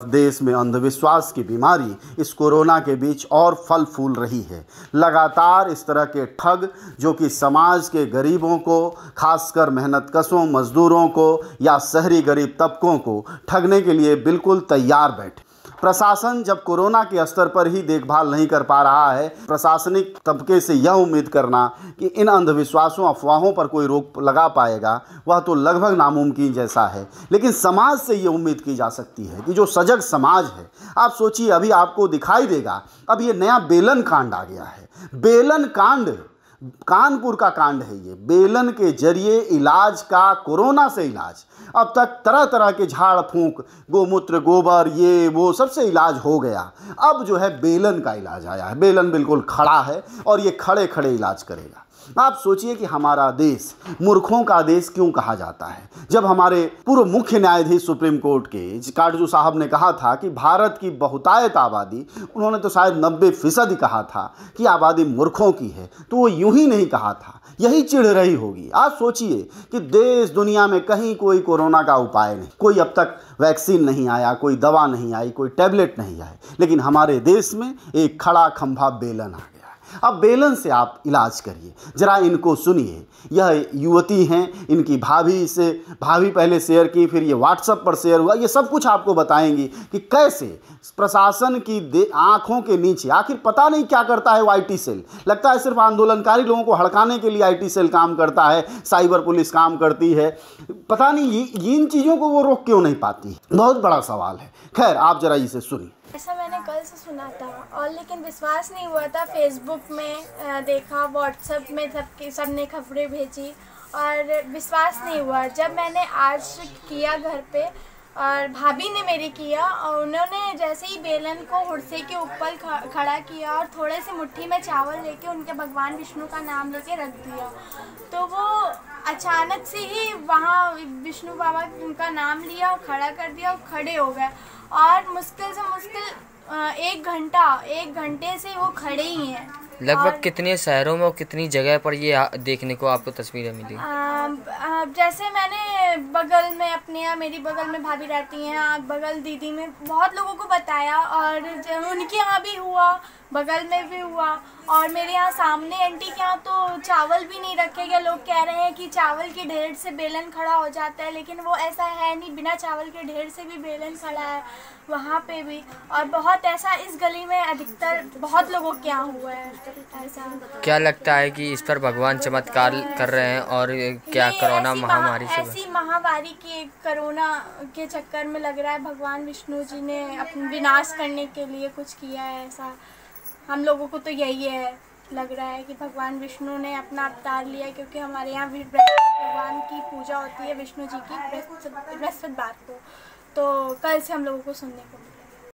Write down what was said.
देश में अंधविश्वास की बीमारी इस कोरोना के बीच और फल फूल रही है। लगातार इस तरह के ठग जो कि समाज के गरीबों को, खासकर मेहनतकशों, मजदूरों को या शहरी गरीब तबकों को ठगने के लिए बिल्कुल तैयार बैठे। प्रशासन जब कोरोना के स्तर पर ही देखभाल नहीं कर पा रहा है, प्रशासनिक तबके से यह उम्मीद करना कि इन अंधविश्वासों, अफवाहों पर कोई रोक लगा पाएगा, वह तो लगभग नामुमकिन जैसा है। लेकिन समाज से ये उम्मीद की जा सकती है कि जो सजग समाज है, आप सोचिए, अभी आपको दिखाई देगा, अब ये नया बेलन कांड आ गया है। बेलन कांड कानपुर का कांड है। ये बेलन के जरिए इलाज का, कोरोना से इलाज, अब तक तरह तरह के झाड़ फूंक, गोमूत्र, गोबर, ये वो सबसे इलाज हो गया। अब जो है बेलन का इलाज आया है। बेलन बिल्कुल खड़ा है और ये खड़े खड़े इलाज करेगा। आप सोचिए कि हमारा देश मूर्खों का देश क्यों कहा जाता है। जब हमारे पूर्व मुख्य न्यायाधीश सुप्रीम कोर्ट के काटजू साहब ने कहा था कि भारत की बहुतायत आबादी, उन्होंने तो शायद 90% कहा था कि आबादी मूर्खों की है, तो वो यूं ही नहीं कहा था, यही चिढ़ रही होगी। आज सोचिए कि देश दुनिया में कहीं कोई कोरोना का उपाय नहीं, कोई अब तक वैक्सीन नहीं आया, कोई दवा नहीं आई, कोई टैबलेट नहीं आए, लेकिन हमारे देश में एक खड़ा खंभा बेलन आ गया। अब बेलन से आप इलाज करिए। जरा इनको सुनिए। यह युवती हैं, इनकी भाभी पहले शेयर की, फिर ये व्हाट्सएप पर शेयर हुआ। ये सब कुछ आपको बताएंगी कि कैसे प्रशासन की आंखों के नीचे आखिर पता नहीं क्या करता है वो आईटी सेल। लगता है सिर्फ आंदोलनकारी लोगों को हड़काने के लिए आईटी सेल काम करता है, साइबर पुलिस काम करती है। पता नहीं इन चीज़ों को वो रोक क्यों नहीं पाती, बहुत बड़ा सवाल है। खैर, आप जरा इसे सुनिए। ऐसा मैंने कल से सुना था और लेकिन विश्वास नहीं हुआ था। फेसबुक में देखा, व्हाट्सएप में सबने खबरें भेजी और विश्वास नहीं हुआ। जब मैंने आज किया घर पे और भाभी ने मेरी किया और उन्होंने जैसे ही बेलन को हुड़से के ऊपर खड़ा किया और थोड़े से मुट्ठी में चावल लेके उनके भगवान विष्णु का नाम लेके रख दिया, तो वो अचानक से ही वहाँ विष्णु बाबा उनका नाम लिया और खड़ा कर दिया और खड़े हो गए। और मुश्किल से मुश्किल एक घंटे से वो खड़े ही हैं। लगभग कितने शहरों में और कितनी जगह पर ये देखने को आपको तस्वीरें मिली? जैसे मैंने बगल में अपने यहाँ, मेरी बगल में भाभी रहती हैं, बगल दीदी में बहुत लोगों को बताया और उनके यहाँ भी हुआ, बगल में भी हुआ और मेरे यहाँ सामने आंटी के यहाँ तो चावल भी नहीं रखे गए। लोग कह रहे हैं कि चावल के ढेर से बेलन खड़ा हो जाता है, लेकिन वो ऐसा है नहीं। बिना चावल के ढेर से भी बेलन खड़ा है वहाँ पे भी। और बहुत ऐसा इस गली में अधिकतर बहुत लोगों के यहाँ हुआ है ऐसा। क्या लगता है कि इस पर भगवान चमत्कार कर रहे हैं और क्या कोरोना महामारी से, ऐसी महामारी के कोरोना के चक्कर में लग रहा है भगवान विष्णु जी ने अपना विनाश करने के लिए कुछ किया है ऐसा। हम लोगों को तो यही है, लग रहा है कि भगवान विष्णु ने अपना अवतार लिया, क्योंकि हमारे यहाँ भगवान की पूजा होती है विष्णु जी की बृहस्पतिवार को, तो कल से हम लोगों को सुनने को मिला।